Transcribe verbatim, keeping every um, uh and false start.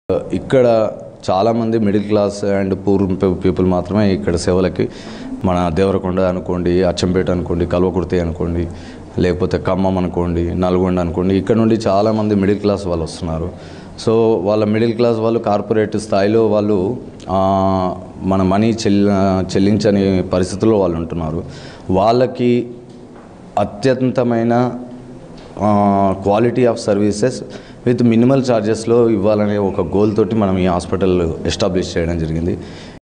ఇక్కడ చాలామంది middle class and poor people మాత్రమే ఇక్కడ సేవలకి మన దేవరకొండ అనుకోండి, అచ్చంపేట అనుకోండి, కల్వకుర్తి అనుకోండి, లేకపోతే ఖమ్మం అనుకోండి, నల్గొండ అనుకోండి, ఇక్కడ నుండి చాలామంది మిడిల్ క్లాస్ వాళ్ళు వస్తున్నారు. సో వాళ్ళ మిడిల్ క్లాస్ వాళ్ళు కార్పొరేట్ స్థాయిలో వాళ్ళు మన మనీ చెల్లి చెల్లించని పరిస్థితుల్లో వాళ్ళు ఉంటున్నారు. వాళ్ళకి అత్యంతమైన quality of services with minimal ఛార్జెస్లో ఇవ్వాలనే ఒక గోల్ తోటి మనం ఈ హాస్పిటల్ ఎస్టాబ్లిష్ చేయడం జరిగింది.